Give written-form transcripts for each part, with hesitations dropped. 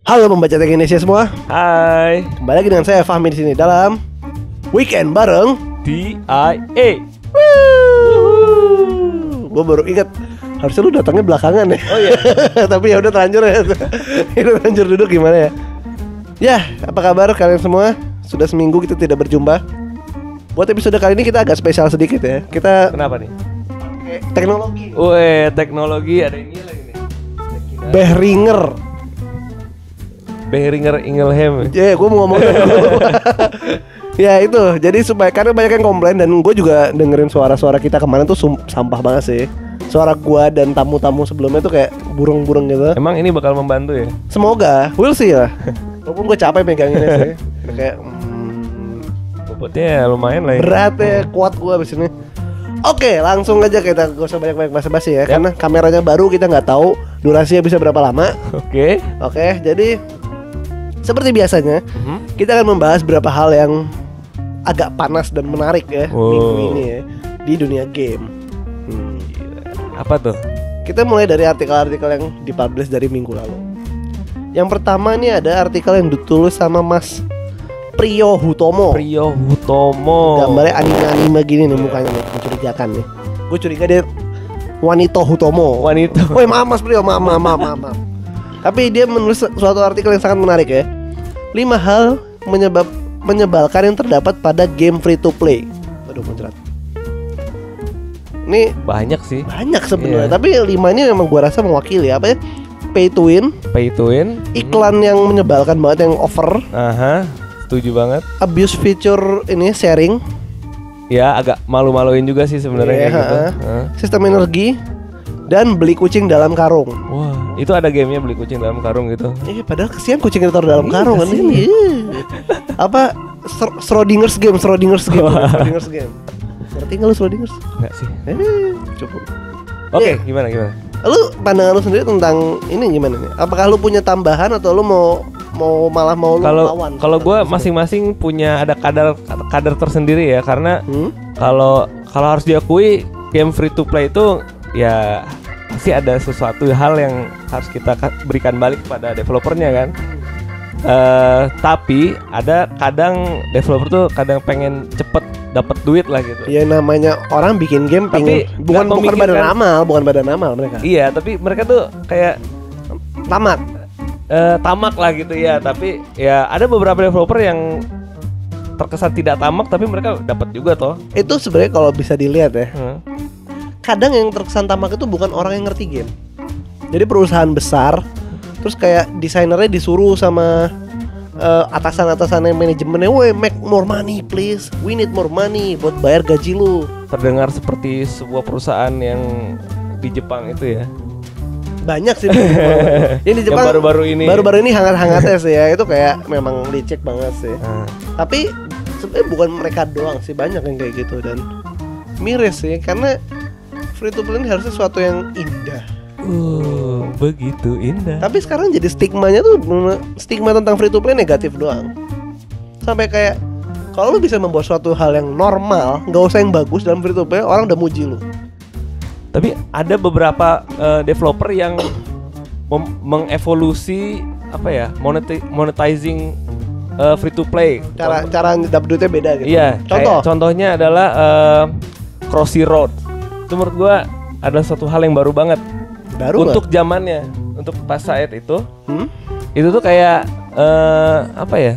Halo pembaca Tech Indonesia semua. Hai. Kembali lagi dengan saya Fahmi di sini dalam Weekend bareng DIA. Gue baru ingat harusnya lu datangnya belakangan ya. Oh iya. Tapi ya udah terlanjur ya. Udah terlanjur duduk gimana ya? Ya, apa kabar kalian semua? Sudah seminggu kita tidak berjumpa. Buat episode kali ini kita agak spesial sedikit ya. Kita Kenapa nih? teknologi. Teknologi ada ini lagi nih. Behringer Ingelheim. Ya, gue mau ngomong. Ya itu, jadi supaya karena banyak yang komplain dan gue juga dengerin suara-suara kita kemarin tuh sampah banget sih. Suara gue dan tamu-tamu sebelumnya tuh kayak burung-burung gitu. Emang ini bakal membantu ya? Semoga, we'll see lah. Walaupun gue capek meganginnya sih. Kayak bobotnya lumayan lah ya. berat ya, kuat gue abis ini. Oke, langsung aja kita gak usah banyak-banyak basa-basi ya. Karena kameranya baru, kita nggak tahu durasinya bisa berapa lama. Oke, jadi seperti biasanya kita akan membahas beberapa hal yang agak panas dan menarik ya minggu ini ya di dunia game. Apa tuh? Kita mulai dari artikel-artikel yang dipublish dari minggu lalu. Yang pertama ini ada artikel yang ditulis sama Mas Priyo Hutomo. Gambarnya anime-anime gini nih mukanya nih, mencurigakan nih. Gue curiga dia Wanito Hutomo. Woi maaf Mas Priyo, maaf. Tapi dia menulis suatu artikel yang sangat menarik ya. 5 hal menyebalkan yang terdapat pada game free to play. Aduh muncrat. Ini banyak sih. Banyak sebenarnya, tapi 5 ini memang gua rasa mewakili apa ya? Pay to win. Iklan yang menyebalkan banget, yang over. Setuju banget. Abuse feature ini sharing. Ya agak malu-maluin juga sih sebenarnya kayak gitu. Sistem energi. Dan beli kucing dalam karung. Wah, itu ada gamenya beli kucing dalam karung gitu. Padahal kesian kucing ditaruh dalam karung kan ini. Apa Schrodinger's game. Ngerti nggak lu Schrodinger's? Nggak sih. Coba. Oke, gimana? Lu pandangan lu sendiri tentang ini gimana nih? Apakah lu punya tambahan atau lu mau lawan? Kalau gue masing-masing punya ada kadar tersendiri ya, karena kalau harus diakui game free to play itu ya pasti ada sesuatu hal yang harus kita berikan balik kepada developernya kan. Tapi ada kadang developer tuh kadang pengen cepet dapat duit lah gitu. Ya namanya orang bikin game tapi bukan badan amal mereka. Iya, tapi mereka tuh kayak tamak lah gitu ya. Tapi ya ada beberapa developer yang terkesan tidak tamak tapi mereka dapat juga toh. Itu sebenarnya kalau bisa dilihat ya. Kadang yang terkesan tamak itu bukan orang yang ngerti game. Jadi perusahaan besar, terus kayak desainernya disuruh sama atasan-atasannya manajemennya, "Woi, make more money please. We need more money buat bayar gaji lu." Terdengar seperti sebuah perusahaan yang di Jepang itu ya. Banyak sih yang di Jepang baru-baru ini hangat-hangatnya sih ya. Itu kayak memang dicek banget sih. Tapi sebenarnya bukan mereka doang sih, banyak yang kayak gitu dan miris sih karena free to play ini harusnya sesuatu yang indah. Begitu indah. Tapi sekarang jadi stigmanya tuh stigma tentang free to play negatif doang. Sampai kayak kalau lu bisa membuat suatu hal yang normal, nggak usah yang bagus dalam free to play, orang udah muji lu. Tapi ada beberapa developer yang mengevolusi apa ya, monetizing free to play. Cara dapat duitnya beda gitu. Iya. Contohnya adalah Crossy Road. Itu menurut gua adalah suatu hal yang baru banget. Untuk zamannya, untuk pas saat itu. Itu tuh kayak apa ya?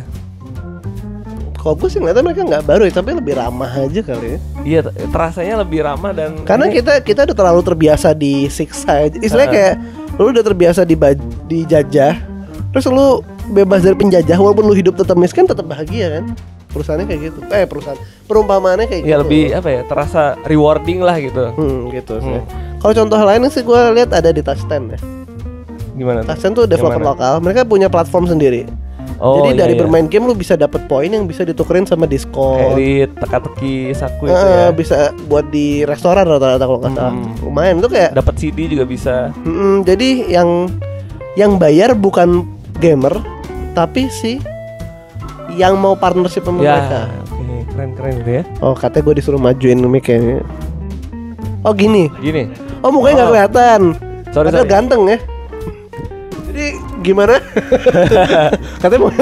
Kalau gue sih ngeliatnya mereka nggak baru ya, tapi lebih ramah aja kali ya. Iya, terasanya lebih ramah dan karena kita udah terlalu terbiasa disiksa. Istilahnya kayak lu udah terbiasa dijajah, terus lu bebas dari penjajah walaupun lu hidup tetap miskin, tetap bahagia kan? Perusahaannya kayak gitu. Perumpamaannya kayak gitu. Ya lebih apa ya? Terasa rewarding lah gitu. Gitu sih. Kalau contoh lain sih gue lihat ada di Tascent ya. Gimana? Tascent tuh developer lokal. Mereka punya platform sendiri. Jadi dari bermain game lu bisa dapat poin yang bisa ditukerin sama diskon. Kayak di teka-teki saku itu ya. Bisa buat di restoran rata-rata kalau nggak salah. Lumayan tuh kayak. Dapat CD juga bisa. Jadi yang bayar bukan gamer, tapi sih yang mau partnership sama mereka. Keren gitu ya. Oh katanya gue disuruh majuin mic-nya. Oh gini. Gini. Oh mukanya nggak kelihatan. Sorry. Ganteng ya. Jadi Gimana? Katanya mau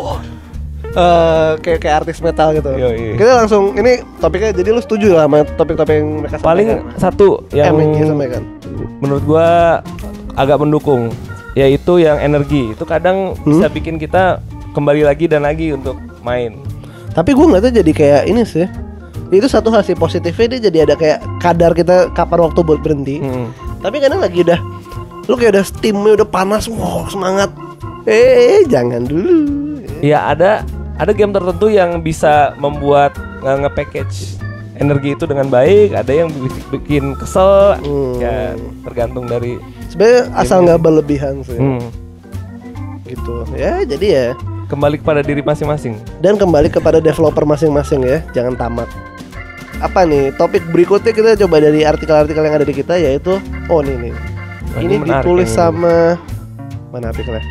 kayak artis metal gitu. Yoi. Kita langsung ini topiknya, jadi lu setuju lah sama topik-topik yang mereka sampaikan? Paling satu yang sampaikan. Menurut gua agak mendukung, yaitu yang energi. Itu kadang bisa bikin kita kembali lagi dan lagi untuk main. Tapi gue ngeliatnya jadi kayak ini sih. Itu satu hal sih positifnya, dia jadi ada kayak kadar kita kapan waktu buat berhenti. Tapi kadang lagi udah lu kayak udah steamnya udah panas, wow semangat. Jangan dulu. Ya ada game tertentu yang bisa membuat nge-package energi itu dengan baik, ada yang bikin kesel, ya tergantung dari sebenarnya asal nggak berlebihan sih. Gitu ya, jadi ya kembali kepada diri masing-masing dan kembali kepada developer masing-masing ya, jangan tamat. Apa nih topik berikutnya, kita coba dari artikel-artikel yang ada di kita, yaitu ini menarik, ditulis sama mana artikelnya?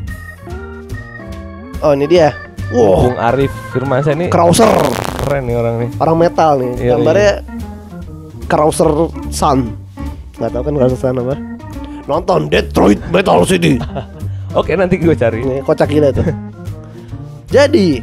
Ini dia. Bung Arif Firmansyah nih, Krauser, keren nih orang nih, orang metal nih. Gambarnya Krauser Sun. Nggak tahu kan Krauser Sun apa? Nonton Detroit Metal City. Oke, nanti gue cari. Ini kocak gila tuh. Jadi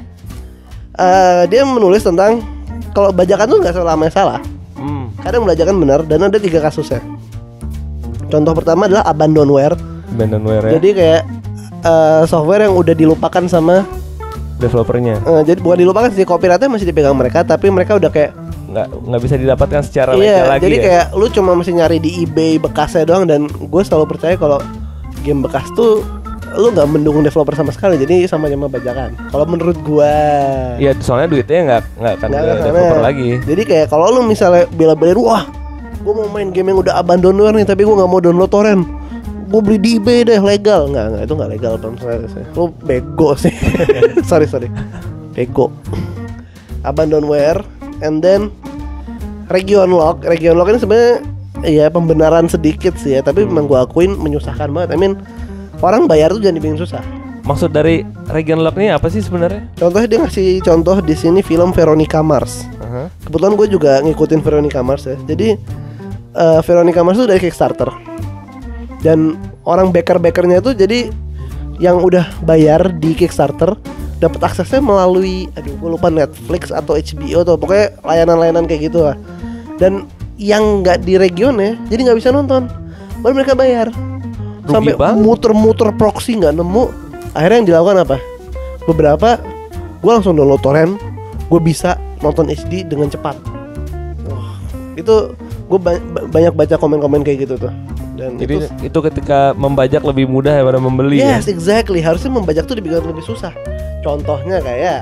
dia menulis tentang kalau bajakan tuh nggak selama salah. Kadang bajakan benar, dan ada 3 kasusnya. Contoh pertama adalah abandonware ya. Jadi kayak software yang udah dilupakan sama developernya. Jadi bukan dilupakan sih, copyrightnya masih dipegang mereka, tapi mereka udah kayak nggak bisa didapatkan secara legal lagi. Jadi kayak lu cuma mesti nyari di eBay bekasnya doang, dan gue selalu percaya kalau game bekas tuh lu nggak mendukung developer sama sekali, jadi sama-sama bajakan. Kalau menurut gue, iya soalnya duitnya nggak akan ke developer lagi. Jadi kayak kalau lu misalnya bela-belain, wah gue mau main game yang udah abandonware nih, tapi gue nggak mau download torrent, gue beli di eBay deh, legal. Nggak, itu nggak legal Bang. Lu bego sih. sorry bego. Abandonware, and then region lock ini sebenarnya ya pembenaran sedikit sih ya, tapi memang gue akuin menyusahkan banget. Orang bayar tuh jangan dibikin susah. Maksud dari region lock ini apa sih sebenarnya? Contohnya dia ngasih contoh di sini film Veronica Mars. Kebetulan gue juga ngikutin Veronica Mars ya. Jadi Veronica Mars itu dari Kickstarter. Dan orang backer-backernya tuh jadi yang udah bayar di Kickstarter dapat aksesnya melalui gue lupa Netflix atau HBO atau pokoknya layanan-layanan kayak gitu lah. Dan yang nggak di regionnya jadi nggak bisa nonton, baru mereka bayar. Sampai muter-muter proxy nggak nemu. Akhirnya yang dilakukan apa? Beberapa gue langsung download torrent, gue bisa nonton HD dengan cepat. Itu gue banyak baca komen-komen kayak gitu tuh. Dan jadi itu ketika membajak lebih mudah daripada membeli. Yes, exactly. Harusnya membajak tuh dibikin lebih susah. Contohnya kayak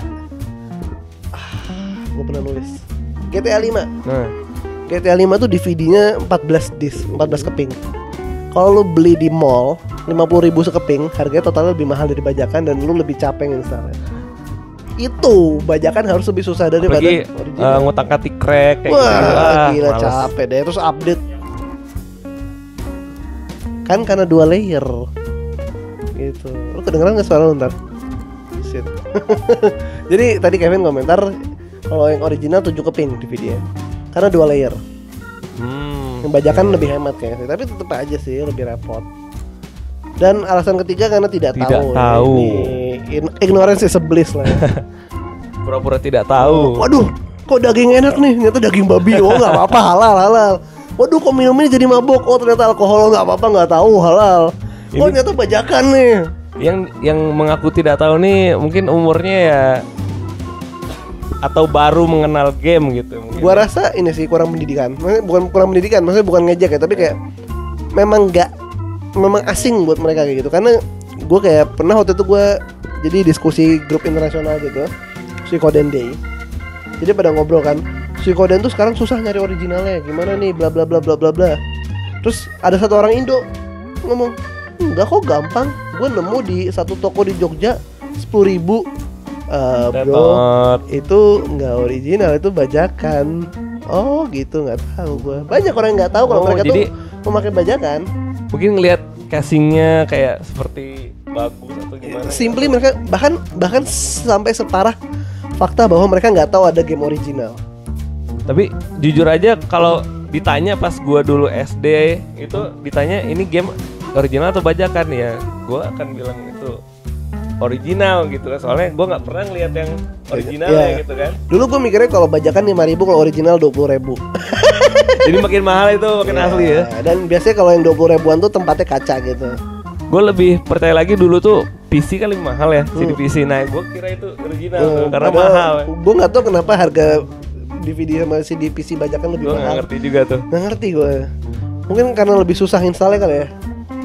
gue pernah nulis GTA 5. GTA 5 tuh DVD-nya 14 disk, 14 keping. Kalau lu beli di mall 50.000 sekeping, harganya totalnya lebih mahal dari bajakan dan lu lebih capek installnya. Itu bajakan harus lebih susah daripada original. Ngotak-ngatik crack kayak gila males. Capek deh. Terus update kan karena 2 layer gitu. Lu kedengeran gak suara lu ntar? Shit. Jadi tadi Kevin komentar kalau yang original 7 keping DVD-nya karena 2 layer. Yang bajakan lebih hemat kayaknya, tapi tetap aja sih lebih repot. Dan alasan ketiga karena tidak tahu. Ini ignorance is bliss lah. Pura-pura tidak tahu. Waduh, kok daging enak nih, ternyata daging babi. Oh nggak apa-apa, halal. Waduh, kok minum ini jadi mabok. Oh ternyata alkohol, nggak apa-apa, nggak tahu, halal. Oh ternyata bajakan nih. Yang mengaku tidak tahu nih mungkin umurnya ya atau baru mengenal game gitu mungkin. Gua rasa ini sih kurang pendidikan. Maksudnya bukan kurang pendidikan, maksudnya bukan ngejek ya, tapi kayak memang asing buat mereka kayak gitu. Karena gue kayak pernah waktu itu gue jadi diskusi grup internasional gitu, Suikoden Day. Jadi pada ngobrol kan, Suikoden tuh sekarang susah nyari originalnya, gimana nih, bla bla bla bla bla bla. Terus ada satu orang Indo ngomong, enggak kok gampang, gue nemu di satu toko di Jogja 10.000. Bro, itu nggak original, itu bajakan. Oh gitu, nggak tahu gue. Banyak orang yang nggak tahu kalau mereka tuh memakai bajakan. Mungkin ngelihat casingnya kayak seperti bagus atau gimana. Simply mereka bahkan sampai separah fakta bahwa mereka nggak tahu ada game original. Tapi jujur aja kalau ditanya pas gue dulu SD itu ditanya ini game original atau bajakan ya? Gue akan bilang itu original gitu lah. Soalnya gue nggak pernah lihat yang original gitu kan. Dulu gue mikirnya kalau bajakan 5.000, kalau original 20.000. Jadi makin mahal itu, makin asli ya. Dan biasanya kalau yang 20.000-an tuh tempatnya kaca gitu. Gue lebih percaya lagi dulu tuh PC kan lebih mahal ya, CD PC. Nah gue kira itu original tuh, karena mahal. Gue nggak tahu kenapa harga DVD sama CD PC bajakan lebih mahal. Gue nggak ngerti juga tuh. Nggak ngerti gue. Mungkin karena lebih susah installnya kali ya.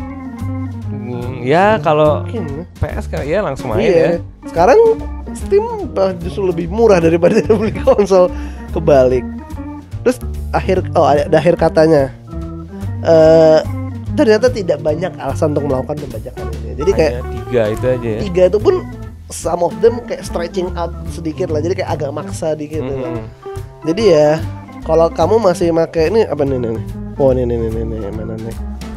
Ya kalau PS kan ya langsung main ya. Sekarang Steam justru lebih murah daripada beli konsol, kebalik. Terus ada akhir katanya. Ternyata tidak banyak alasan untuk melakukan pembajakan ini. Jadi kayak 3 itu aja ya. 3 itu pun some of them kayak stretching out sedikit lah. Jadi kayak agak maksa dikit gitu. Jadi ya kalau kamu masih pakai ini apa nih? Oh ini mana nih?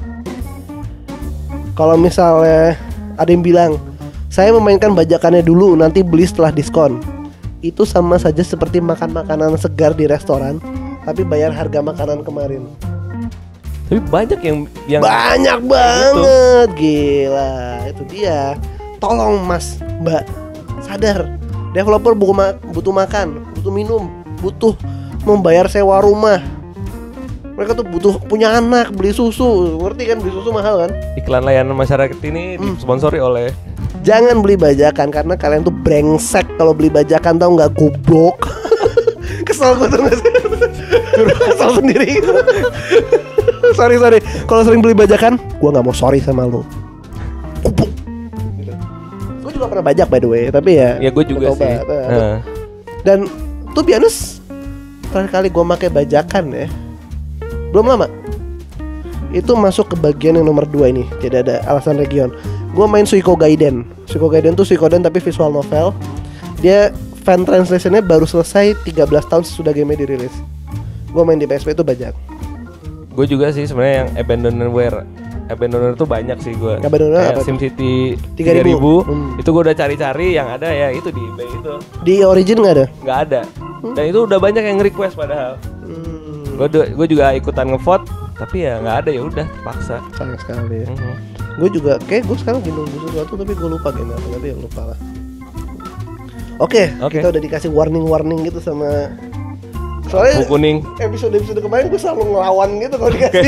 Kalau misalnya ada yang bilang saya memainkan bajakannya dulu, nanti beli setelah diskon, itu sama saja seperti makan makanan segar di restoran tapi bayar harga makanan kemarin. Tapi banyak yang banyak banget gitu. Gila, itu dia. Tolong Mas, Mbak, sadar. Developer butuh makan, butuh minum, butuh membayar sewa rumah. Mereka tuh butuh punya anak, beli susu. Ngerti kan, beli susu mahal kan? Iklan layanan masyarakat ini disponsori oleh. Jangan beli bajakan karena kalian tuh brengsek kalau beli bajakan, tau nggak, goblok. Kesel gue tuh nggak sih? Kesel sendiri gitu. Sorry kalau sering beli bajakan, gue nggak mau sorry sama lo. Kupuk. Gue juga pernah bajak by the way, tapi ya gue juga sih. Dan tuh biasa terakhir kali gue pakai bajakan ya belum lama. Itu masuk ke bagian yang nomor 2 ini. Tidak ada alasan region. Gue main Suikoden. Suikoden tuh Suikoden tapi visual novel. Dia fan translationnya baru selesai 13 tahun sesudah game dirilis. Gue main di PSP itu bajak. Gue juga sih sebenarnya yang Abandonware tuh banyak sih gue. Abandonware apa? SimCity 3000 itu gue udah cari-cari, yang ada ya itu di eBay itu. Di Origin nggak ada? Nggak ada. Dan itu udah banyak yang request padahal. Gue juga ikutan ngevote, tapi ya nggak ada, ya udah paksa. Sayang sekali ya. Gue juga kayak gue sekarang gendong sesuatu tapi gue lupa gimana, tapi ya lupa lah. Oke. Kita udah dikasih warning gitu sama. Soalnya kuning. Episode kemarin gue selalu ngelawan gitu kalau dikasih.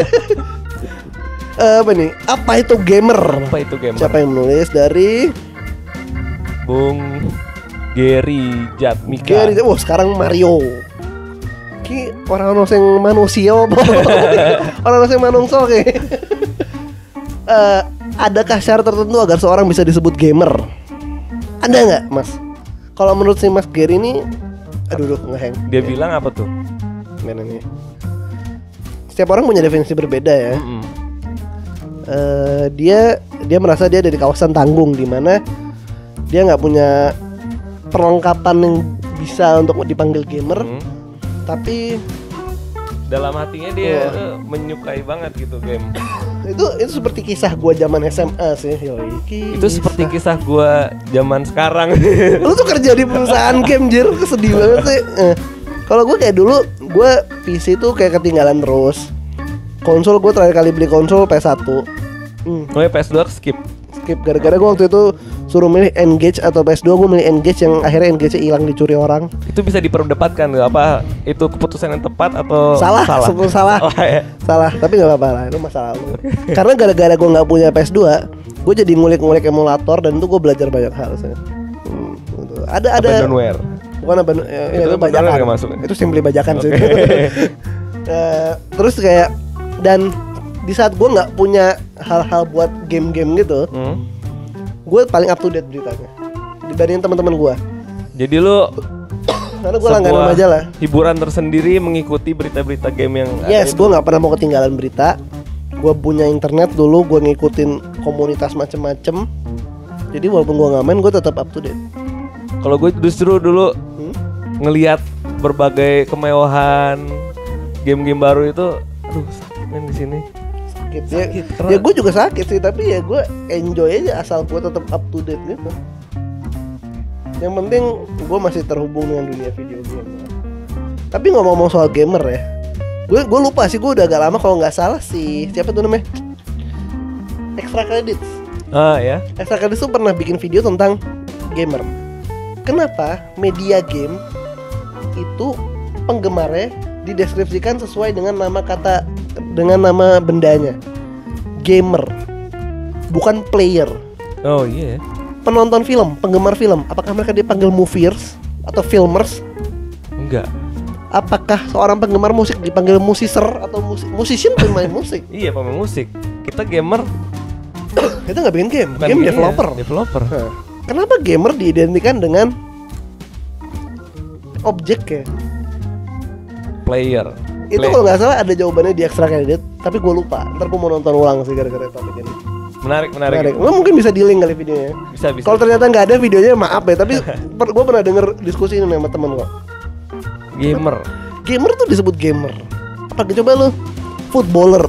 Apa nih? Apa itu gamer? Siapa yang menulis? Dari Bung Gary Jatmika. Sekarang Mario. Ki orang sing manusia apa? Orang sing manungso ki. Adakah syarat tertentu agar seorang bisa disebut gamer? Ada nggak, Mas? Kalau menurut si Mas Gary ini, aduh ngeheng. Dia bilang apa tuh? Mana nih? Setiap orang punya definisi berbeda ya. Dia merasa dia ada di kawasan tanggung, di mana dia nggak punya perlengkapan yang bisa untuk dipanggil gamer, tapi dalam hatinya dia menyukai banget gitu game. Itu seperti kisah gua zaman SMA sih. Itu seperti kisah gua zaman sekarang. Lu tuh kerja di perusahaan game, jir, kesedih banget sih. Kalau gua kayak dulu, gua PC tuh kayak ketinggalan terus. Konsol gua terakhir kali beli konsol PS1. Oh ya, PS2 skip gara-gara gue waktu itu suruh milih Engage atau PS2, gue milih Engage yang akhirnya Engage-nya hilang dicuri orang. Itu bisa diperdebatkan gak apa itu keputusan yang tepat atau salah. Oh, ya. Salah, tapi gak apa-apa lah, itu masalah lu. Karena gara-gara gue gak punya PS2, gue jadi ngulik-ngulik emulator dan itu gue belajar banyak hal sih. Ada Abandonware. Bukan itu bajakan. Itu simply bajakan sih. Terus kayak, dan di saat gue nggak punya hal-hal buat game-game gitu, gue paling up to date beritanya dibanding teman-teman gue. Jadi lu karena gue langganan majalah, hiburan tersendiri mengikuti berita-berita game yang yes, gue nggak pernah mau ketinggalan berita. Gue punya internet dulu, gue ngikutin komunitas macem-macem. Jadi walaupun gue nggak main, gue tetap up to date. Kalau gue justru dulu ngelihat berbagai kemewahan game-game baru itu, aduh sakit main di sini. Ya gue juga sakit sih, tapi ya gue enjoy aja asal gue tetap up to date gitu. Yang penting gue masih terhubung dengan dunia video game. Tapi ngomong-ngomong soal gamer ya, gue lupa sih, gue udah agak lama kalau nggak salah sih, siapa tuh namanya? Extra Credits. Ya. Extra Credits tuh pernah bikin video tentang gamer. Kenapa media game itu penggemarnya dideskripsikan sesuai dengan nama bendanya. Gamer, bukan player. Oh iya. Penonton film, penggemar film, apakah mereka dipanggil moviers atau filmers? Enggak. Apakah seorang penggemar musik dipanggil musicer atau musician pemain musik? Iya, pemain musik. Kita gamer. Kita nggak bikin game, Bukan game developer. Developer. Kenapa gamer diidentikan dengan objek ya? Player. Itu kalau nggak salah ada jawabannya di Extra Credit, tapi gue lupa. Ntar gue mau nonton ulang sih gara-gara topik ini. Menarik. Lo mungkin bisa di-link kali videonya. Bisa. Kalau ternyata nggak ada videonya maaf ya, tapi gue pernah denger diskusi ini sama temen gue. Gamer tuh disebut gamer. Apa coba lu? Footballer,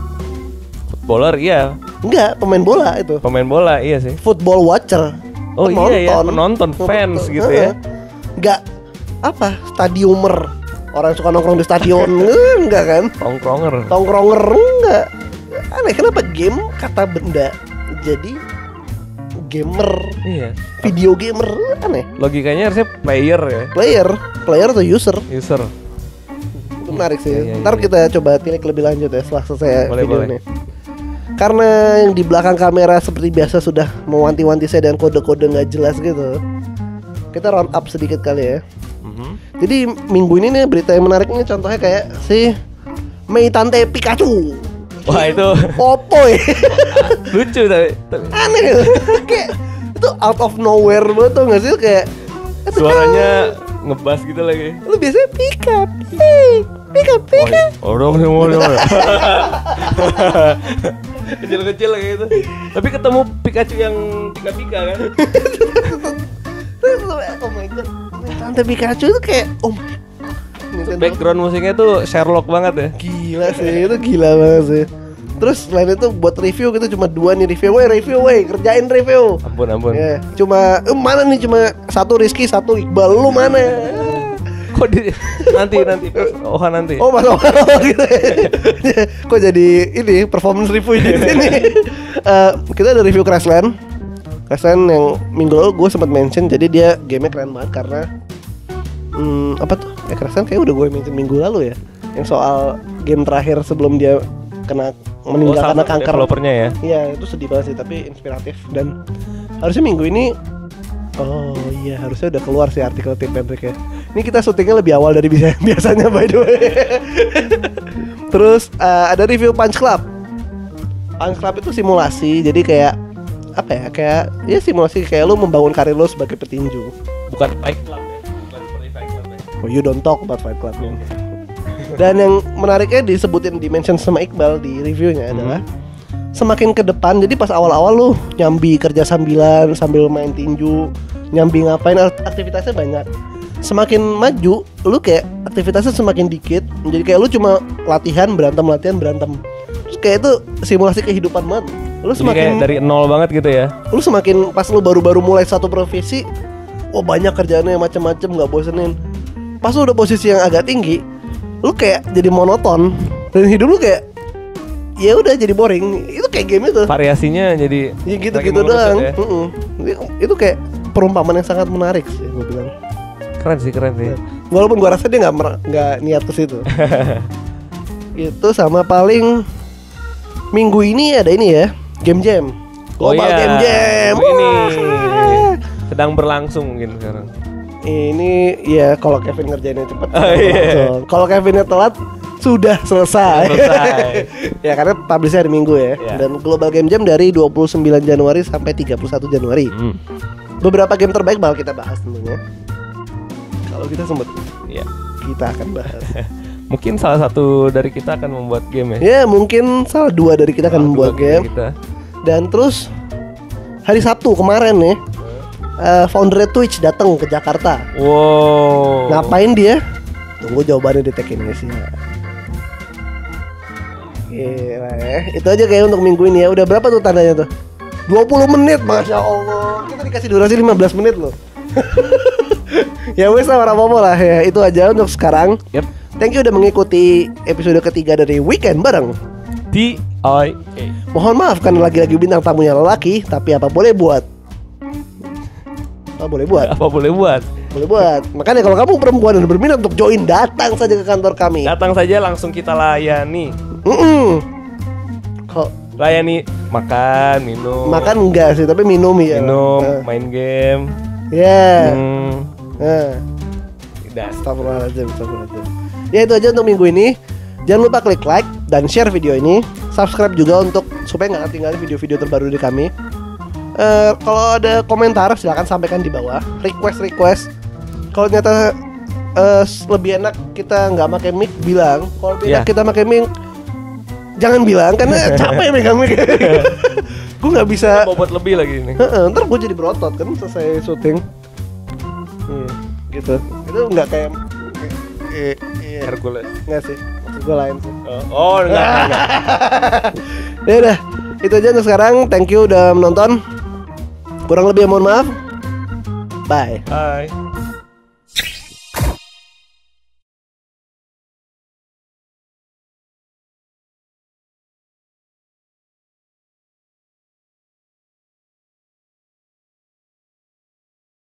iya. Enggak, pemain bola itu. Pemain bola, iya sih. Football watcher. Oh penonton, fans gitu ya. Enggak apa, stadiumer. Orang yang suka nongkrong di stadion. Enggak kan? Tongkronger enggak. Aneh, kenapa game kata benda jadi gamer? Iya. Video gamer, aneh. Logikanya harusnya player ya. Player atau user? User. Itu menarik sih. Iya. Ntar kita coba tilik lebih lanjut ya setelah selesai video boleh. ini. Karena yang di belakang kamera seperti biasa sudah mewanti-wanti saya dengan kode-kode nggak jelas gitu. Kita round up sedikit kali ya. Jadi minggu ini nih berita yang menariknya contohnya kayak si Mei Tante Pikachu. Wah itu Oppo ya. lucu tapi Aneh gitu. Kayak itu out of nowhere banget tuh nggak sih, kayak suaranya ngebas gitu lagi. Lu biasanya Pika. Orang kecil-kecil kayak gitu. Tapi ketemu Pikachu yang pika-pika kan. Oh my god, Tante Pikachu itu kayak oh my. Background musiknya tuh Sherlock banget ya. Gila sih, itu gila banget sih. Terus selain itu buat review kita cuma 2 nih review, kerjain review. Ampun. Ya, cuma mana nih, cuma 1 Rizky, 1 Iqbal, lu mana? Kok nanti. Oh, Mas gitu. Kok jadi ini performance review di sini. Kita ada review Crashland yang minggu lalu gue sempat mention, jadi dia gamenya keren banget karena apa tuh? Crashland kayak udah gue mention minggu lalu ya. Yang soal game terakhir sebelum dia meninggal karena kanker. Developernya ya. Iya, itu sedih banget sih, tapi inspiratif. Dan harusnya minggu ini harusnya udah keluar sih artikel Tim Patrick ya. Ini kita syutingnya lebih awal dari biasanya by the way. Terus ada review Punch Club. Punch Club itu simulasi, jadi kayak apa ya? Kayak simulasi kayak lu membangun karir lu sebagai petinju. Bukan Fight Club ya. Bukan seperti Fight Club ya. Oh, you don't talk about Fight Club. Dan yang menariknya disebutin dimension sama Iqbal di reviewnya adalah semakin ke depan, jadi pas awal-awal lu nyambi kerja sambil main tinju, nyambi ngapain, aktivitasnya banyak. Semakin maju, lu kayak aktivitasnya semakin dikit, jadi kayak lu cuma latihan berantem. Terus kayak itu simulasi kehidupan banget. Lu semakin kayak dari nol banget gitu ya. Lu semakin pas lu baru-baru mulai satu profesi, banyak kerjaannya macam-macam, nggak bosenin. Pas lu udah posisi yang agak tinggi, lu kayak jadi monoton dan hidup lu kayak ya udah jadi boring. Itu kayak game itu. Variasinya jadi ya gitu doang. Ya. Itu kayak perumpamaan yang sangat menarik sih gue bilang. Keren sih. Walaupun gue rasa dia nggak niat ke situ. Itu sama paling minggu ini ada ini ya, Game Jam. Global Game Jam. Ini sedang berlangsung mungkin sekarang. Ini ya kalau Kevin ngerjainnya cepat. Kalau Kevinnya telat sudah selesai. Ya karena publishnya hari Minggu ya. Dan Global Game Jam dari 29 Januari sampai 31 Januari. Beberapa game terbaik bakal kita bahas tentunya. Kalau kita sempat kita akan bahas. Mungkin salah satu dari kita akan membuat game ya. Ya mungkin salah 2 dari kita akan membuat game. Dan terus hari Sabtu kemarin nih, founder Twitch datang ke Jakarta. Wow. Ngapain dia? Tunggu jawabannya di Tech Indonesia. Gila ya. Itu aja kayak untuk minggu ini ya. Udah berapa tuh tandanya tuh? 20 menit, Masya Allah. Kita dikasih durasi 15 menit loh. Ya wes lah, apa-apa lah ya. Itu aja untuk sekarang. Yep. Thank you udah mengikuti episode ketiga dari Weekend bareng TIA. Mohon maaf karena lagi-lagi bintang tamunya lelaki, tapi apa boleh buat? Apa boleh buat? Apa boleh buat? Boleh buat. Makanya kalau kamu perempuan dan berminat untuk join, datang saja ke kantor kami. Datang saja langsung kita layani. Kok Layani makan, minum. makan enggak sih, tapi minum ya. Minum, main game. Ya. Tidak. Astagfirullahaladzim. Ya itu aja untuk minggu ini. Jangan lupa klik like dan share video ini. Subscribe juga untuk supaya nggak ketinggalan video-video terbaru dari kami. Kalau ada komentar silakan sampaikan di bawah. Request. Kalau ternyata lebih enak kita nggak pakai mic, bilang. Kalau lebih enak kita pakai mic, jangan bilang karena capek megang mic. Gue nggak bisa. Bobot lebih lagi ini. Ntar gue jadi berotot kan selesai syuting. Gitu. Itu nggak kayak Hercules. nggak sih. Maksud gue lain sih. Oh enggak. Ya udah, itu aja untuk sekarang. Thank you udah menonton. Kurang lebih mohon maaf. Bye. Bye.